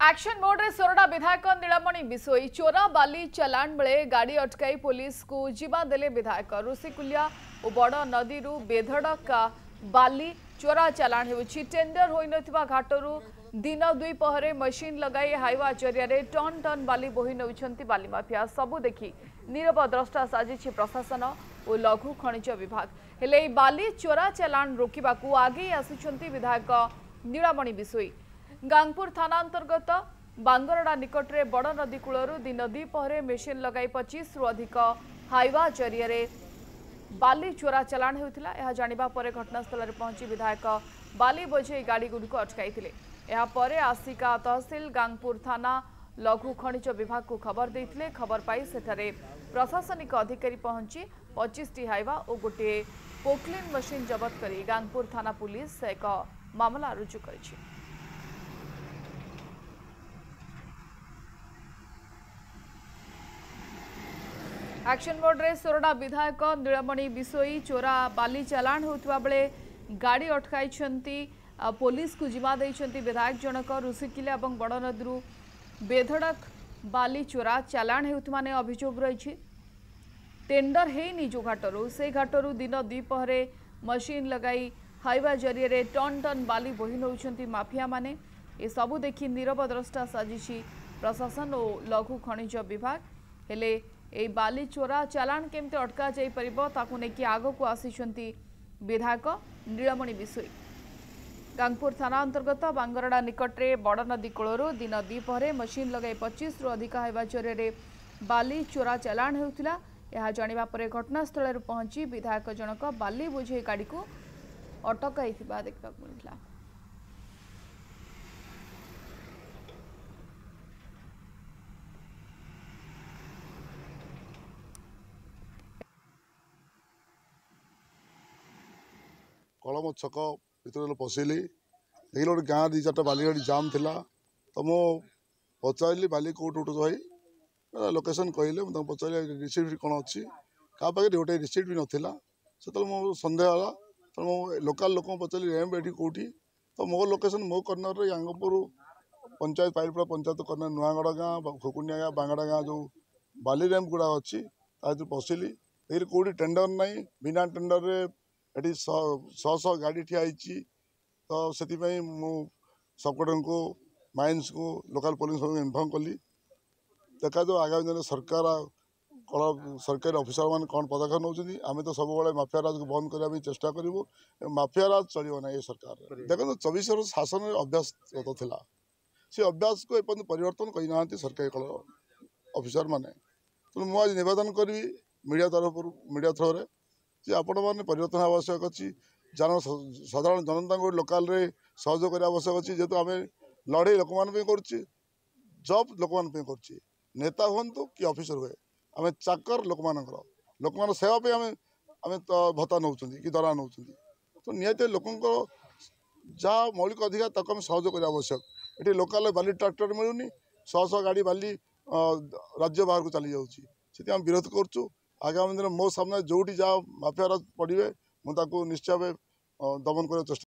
Action mode रे सोरडा विधायक नीलमणि बिसोई चोरा बाली चलाण बेले गाड़ी अटकाई पुलिस को जीवा देले विधायक ऋषिकुलिया और बड़ नदी बेधड़क बाली चोरा चलाण होउछि। टेंडर होई नथिबा घाटरू दिन दुई पहरे मशीन लगाई हाइवा जरिया टन टन बाली बोही नउछंती बाली माफिया। सबु देखि नीरव द्रष्टा साजिछि प्रशासन और लघु खनिज विभाग। हेले बाली चोरा चलाण रोकिबाकू आगे आसुछंती विधायक नीलमणि बिसोई। गांगपुर थाना अंतर्गत बांगरडा निकट में बड़ नदी कूलू दिन द्विपहरे मेसीन लगाई 25 रु अधिक हाइवा जरिया बाली चोरा चलाण होता। यह जानिबा परे घटनास्थल में पहुंची विधायक बाली बोझे गाड़ी गुड़िक अटकाई। यापर आसिका तहसिल गांगपुर थाना लघु खनिज विभाग को खबर देते। खबर पाई सेठारे प्रशासनिक अधिकारी पहुंची 25टी हाइवा और गोटे पोकलिन मशीन जबत कर गांगपुर थाना पुलिस एक मामला रुजु करिछि। एक्शन मोड रे सोरडा विधायक नीलमणि बिसोई चोरा बाली चलाण होता बेले गाड़ी अटकाई पुलिस को जिम्मा देइछंती विधायक जनक। ऋषिकुलिया और बड़ नदी बेधड़क बाली चोरा चलाण होता अभियोग रही। टेंडर है जो घाटरू से घाटरू दिन द्विपहरे मशीन लगाई हाइवा जरिया टन टन बाली बोही नौछंती माफिया माने। ए सबु देखि नीरव द्रष्टा साजिछि प्रशासन और लघु खनिज विभाग। हेले ए बाली चोरा चलाण केमते अटका जाई परिबो ताकू नेकी आगो को आसीछंती विधायक नीलमणि बिसोई। गांगपुर थाना अंतर्गत बांगरडा निकट में बड़ नदी कूलू दिन द्विपहरे मशीन लगाई 25 रु अधिक हाइवा जरिया बाली चोरा चलाण होता। यह जानिबा परे घटनास्थल में पहुंची विधायक जनक बाली बोझे गाड़ी को अटकाई देखा मिलता। कलम छक भर पशिली देखिए गोटे गाँ दी चार्टा बाली गाड़ी जाम थिला तो मु पचारि बाली कौट उठुच भाई लोकेशन कहले मुझे पचारि रिसीप्ट कौन अच्छी क्या पाखे गोटे रिसीप्ट भी नाला से मो सन्देह है तो मुझे लोकाल लोक पचारि रैम्प ये कौटी तो मो लोकेशन मो कर्णर गांगपुर पंचायत पाइलपड़ा पंचायत कर्णर नुआगढ़ गाँ खुकुनिया गाँ बांगड़ा गाँ जो बाली रैम्प गुड़ा अच्छी पशिली देखिए कौटी टेंडर ना बिना टेंडर ये शह गाड़ी ठिया तो से सबकटर को माइन्स को लोकल पुलिस को इनफर्म कली देखा जो आगामी दिन सरकार सरकारी ऑफिसर मान कौन पदक्षेप नौ आम तो सब माफिया राज को बंद करने चेष्टा करूँ। माफिया राज चलो ना ये सरकार देखो 24 वर्ष शासन अभ्यास था सी अभ्यास को एपर्यंत परिवर्तन करना सरकारी ऑफिसर मैंने तो मुझे निवेदन करी मीडिया तरफ मीडिया थ्रो जे आपण मैंने परिवर्तन आवश्यक अच्छी साधारण जनता को लोकाल रे सहयोग करने आवश्यक अच्छी जेहेतु आम लड़े लोक मान जब लोक मान नेता हूँ कि ऑफिसर हुए आम चाकर लोक मान सेवा पे आम तो भत्ता नौ कि दरा नौ तो निहत लोक जहाँ मौलिक अधिकार तक सहयोग करने आवश्यक। ये लोकाल बाली ट्रैक्टर मिलूनी शह गाड़ी बाली राज्य बाहर को चली जाऊँगी आम विरोध करुँ। आगामी दिन मो सामने जोटी जहाँ माफिया राज पड़े मुझे निश्चय दमन कर चेष्टा